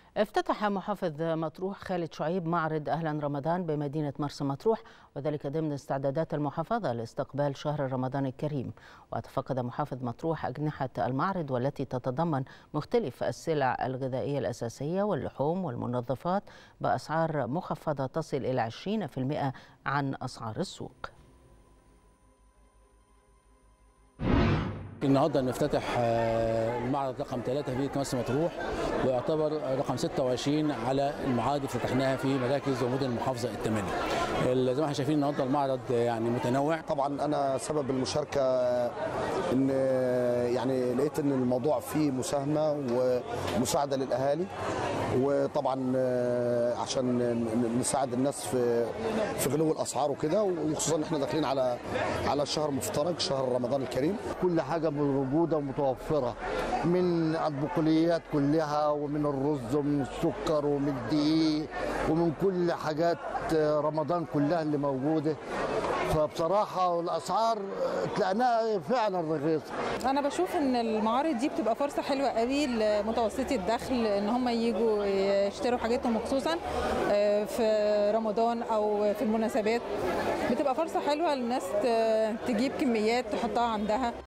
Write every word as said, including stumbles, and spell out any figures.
افتتح محافظ مطروح خالد شعيب معرض أهلا رمضان بمدينة مرسى مطروح، وذلك ضمن استعدادات المحافظة لاستقبال شهر رمضان الكريم. وتفقد محافظ مطروح أجنحة المعرض والتي تتضمن مختلف السلع الغذائية الأساسية واللحوم والمنظفات بأسعار مخفضة تصل إلى عشرين بالمئة عن أسعار السوق. النهارده نفتتح المعرض رقم ثلاثة في مرسى مطروح، ويعتبر رقم ستة وعشرين على المعارض اللي فتحناها في مراكز ومدن المحافظه الثمانيه. زي ما احنا شايفين النهارده المعرض يعني متنوع. طبعا انا سبب المشاركه ان يعني لقيت ان الموضوع فيه مساهمه ومساعده للاهالي، وطبعا عشان نساعد الناس في في غلو الاسعار وكده، وخصوصا ان احنا داخلين على على شهر مفترج، شهر رمضان الكريم. كل حاجه موجوده ومتوفره، من البقوليات كلها ومن الرز ومن السكر ومن الدقيق ومن كل حاجات رمضان كلها اللي موجوده. فبصراحه الاسعار تلاقيناها فعلا رخيصه. انا بشوف ان المعارض دي بتبقى فرصه حلوه قوي لمتوسطي الدخل ان هم يجوا يشتروا حاجاتهم، خصوصا في رمضان او في المناسبات. بتبقى فرصه حلوه للناس تجيب كميات تحطها عندها.